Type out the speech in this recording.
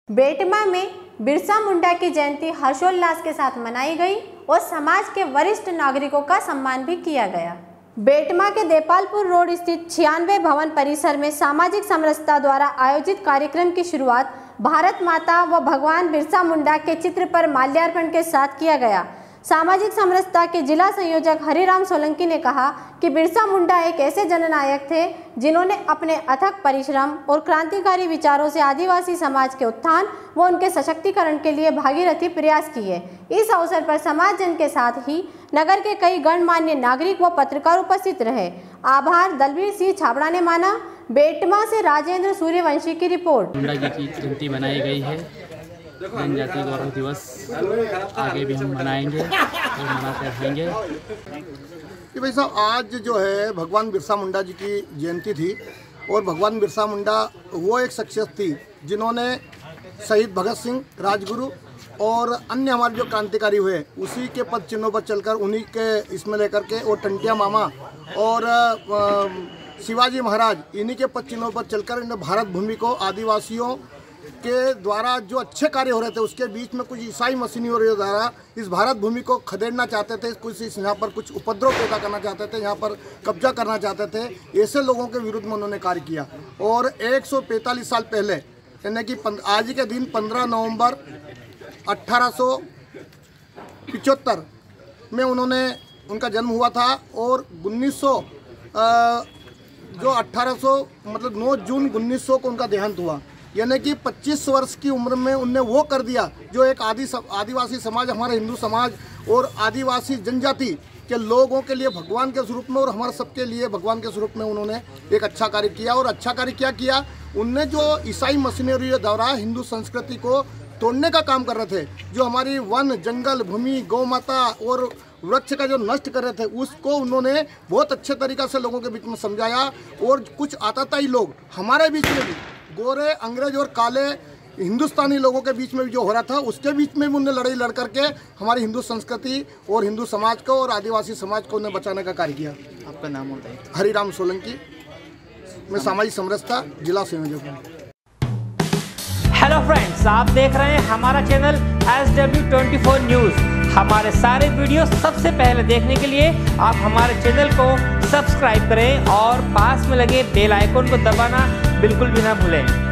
बेटमा में बिरसा मुंडा की जयंती हर्षोल्लास के साथ मनाई गई और समाज के वरिष्ठ नागरिकों का सम्मान भी किया गया। बेटमा के देपालपुर रोड स्थित 96 भवन परिसर में सामाजिक समरसता द्वारा आयोजित कार्यक्रम की शुरुआत भारत माता व भगवान बिरसा मुंडा के चित्र पर माल्यार्पण के साथ किया गया। सामाजिक समरसता के जिला संयोजक हरिराम सोलंकी ने कहा कि बिरसा मुंडा एक ऐसे जननायक थे जिन्होंने अपने अथक परिश्रम और क्रांतिकारी विचारों से आदिवासी समाज के उत्थान व उनके सशक्तिकरण के लिए भागीरथी प्रयास किए। इस अवसर पर समाज जन के साथ ही नगर के कई गणमान्य नागरिक व पत्रकार उपस्थित रहे। आभार दलवीर सिंह छाबड़ा ने माना। बेटमा से राजेंद्र सूर्यवंशी की रिपोर्ट। मुंडा जी की जयंती मनाई गई है। जनजातीय गौरव दिवस आगे भी हम मनाएंगे और मनाते रहेंगे। कि भाई साहब, आज जो है भगवान बिरसा मुंडा जी की जयंती थी और भगवान बिरसा मुंडा वो एक शख्सियत थी जिन्होंने शहीद भगत सिंह, राजगुरु और अन्य हमारे जो क्रांतिकारी हुए उसी के पद चिन्हों पर चलकर, उन्हीं के इसमें लेकर के, और टंटिया मामा और शिवाजी महाराज, इन्हीं के पद चिन्हों पर चलकर इन भारत भूमि को आदिवासियों के द्वारा जो अच्छे कार्य हो रहे थे उसके बीच में कुछ ईसाई मशीनियों द्वारा इस भारत भूमि को खदेड़ना चाहते थे, कुछ यहाँ पर कुछ उपद्रव पैदा करना चाहते थे, यहाँ पर कब्जा करना चाहते थे। ऐसे लोगों के विरुद्ध में उन्होंने कार्य किया और 145 साल पहले, यानी कि आज के दिन 15 नवंबर 1875 में उनका जन्म हुआ था और 9 जून 1900 को उनका देहांत हुआ। यानी कि 25 वर्ष की उम्र में उनने वो कर दिया जो एक आदिवासी समाज, हमारे हिंदू समाज और आदिवासी जनजाति के लोगों के लिए भगवान के स्वरूप में और हमारे सबके लिए भगवान के स्वरूप में उन्होंने एक अच्छा कार्य किया। और अच्छा कार्य क्या किया, उनने जो ईसाई मशीनरी द्वारा हिंदू संस्कृति को तोड़ने का काम कर रहे थे, जो हमारी वन, जंगल, भूमि, गौ माता और वृक्ष का जो नष्ट कर रहे थे, उसको उन्होंने बहुत अच्छे तरीक़ा से लोगों के बीच में समझाया। और कुछ आताताई लोग हमारे बीच में भी, गोरे, अंग्रेज और काले हिंदुस्तानी लोगों के बीच में भी जो हो रहा था, उसके बीच में भी उन्होंने लड़ाई लड़ करके हमारी हिंदू संस्कृति और हिंदू समाज को और आदिवासी समाज को उन्हें बचाने का कार्य किया। आपका नाम होता है? हरिराम सोलंकी, मैं सामाजिक समरसता जिला संयोजक हूँ। हेलो फ्रेंड्स, आप देख रहे हैं हमारा चैनल SW24 न्यूज़। हमारे सारे वीडियो सबसे पहले देखने के लिए आप हमारे चैनल को सब्सक्राइब करें और पास में लगे बेल आइकन को दबाना बिल्कुल भी ना भूलें।